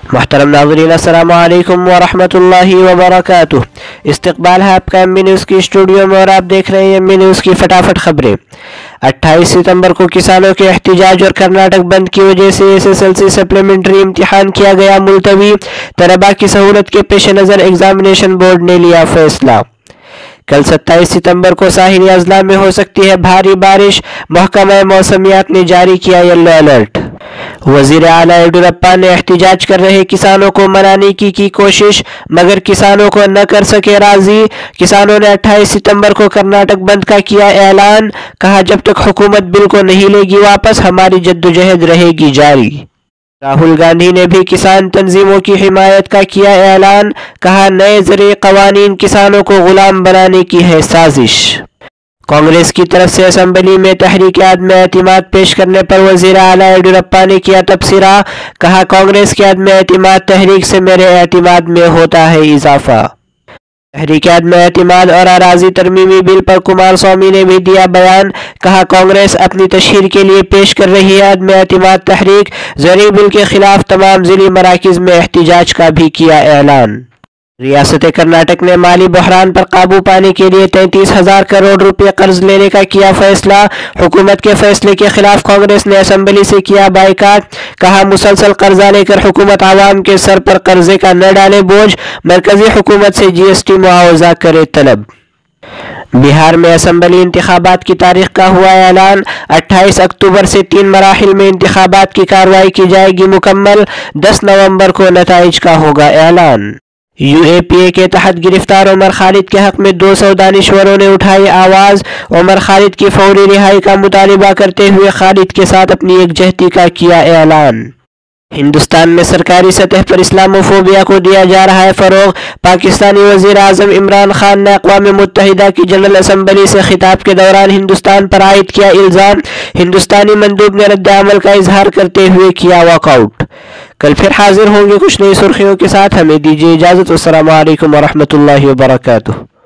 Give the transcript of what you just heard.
محترم ناظرین السلام علیکم ورحمۃ اللہ وبرکاتہ۔ استقبال ہے آپ کا ایم بی نیوز کی اسٹوڈیو میں اور آپ دیکھ رہے ہیں ایم بی نیوز کی فٹافٹ خبریں۔ 28 ستمبر کو کسانوں کے احتجاج اور کرناٹک بند کی وجہ سے SSLC سپلیمنٹری امتحان کیا گیا ملتوی۔ طلباء کی سہولت کے پیش نظر ایگزامینیشن بورڈ نے لیا فیصلہ۔ کل 27 ستمبر کو ساحلی اضلاع میں ہو سکتی ہے بھاری بارش، محکمہ موسمیات نے جاری کیا یلو الرٹ۔ وزیر اعلیٰ یڈیورپا نے احتجاج کر رہے کسانوں کو منانے کی کوشش مگر کسانوں کو نہ کر سکے راضی۔ کسانوں نے 28 ستمبر کو کرناٹک بند کا کیا اعلان، کہا جب تک حکومت بل کو نہیں لے گی واپس ہماری جدوجہد رہے گی جاری۔ راہل گاندھی نے بھی کسان تنظیموں کی حمایت کا کیا اعلان، کہا نئے زرعی قوانین کسانوں کو غلام بنانے کی ہے سازش۔ کانگریس کی طرف سے اسمبلی میں تحریک عدم اعتماد پیش کرنے پر وزیر اعلیٰ یڈیورپا نے کیا تبصرہ، کہا کانگریس کے عدم اعتماد تحریک سے میرے اعتماد میں ہوتا ہے اضافہ۔ تحریک عدم اعتماد اور اراضی ترمیمی بل پر کمار سوامی نے بھی دیا بیان، کہا کانگریس اپنی تشہیر کے لیے پیش کر رہی ہے عدم اعتماد تحریک، زرعی بل کے خلاف تمام ضلعی مراکز میں احتجاج کا بھی کیا اعلان۔ ریاست کرناٹک نے مالی بحران پر قابو پانے کے لیے 33,000 کروڑ روپے قرض لینے کا کیا فیصلہ۔ حکومت کے فیصلے کے خلاف کانگریس نے اسمبلی سے کیا بائیکاٹ، کہا مسلسل قرضہ لے کر حکومت عوام کے سر پر قرضے کا نہ ڈالے بوجھ، مرکزی حکومت سے GST معاوضہ کرے طلب۔ بہار میں اسمبلی انتخابات کی تاریخ کا ہوا اعلان، 28 اکتوبر سے 3 مراحل میں انتخابات کی کارروائی کی جائے گی مکمل، 10 نومبر کو نتائج کا ہوگا اعلان۔ UAPA کے تحت گرفتار عمر خالد کے حق میں 200 دانشوروں نے اٹھائی آواز، عمر خالد کی فوری رہائی کا مطالبہ کرتے ہوئے خالد کے ساتھ اپنی یکجہتی کا کیا اعلان۔ ہندوستان میں سرکاری سطح پر اسلاموفوبیا کو دیا جا رہا ہے فروغ، پاکستانی وزیر اعظم عمران خان نے اقوام متحدہ کی جنرل اسمبلی سے خطاب کے دوران ہندوستان پر عائد کیا الزام، ہندوستانی مندوب نے رد عمل کا اظہار کرتے ہوئے کیا واک آؤٹ۔ کل پھر حاضر ہوں گے کچھ نئی سرخیوں کے ساتھ، ہمیں دیجیے اجازت۔ السلام علیکم ورحمۃ اللہ وبرکاتہ۔